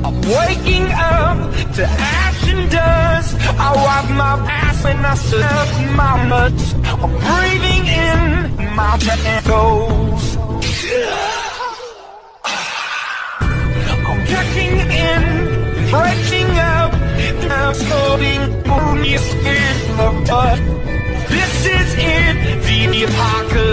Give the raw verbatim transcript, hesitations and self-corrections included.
I'm waking up to ash and dust. I wipe my ass when I serve my nuts. I'm breathing in my echoes. I'm kicking in, breaking up, exploding on your skin. But this is it, the apocalypse.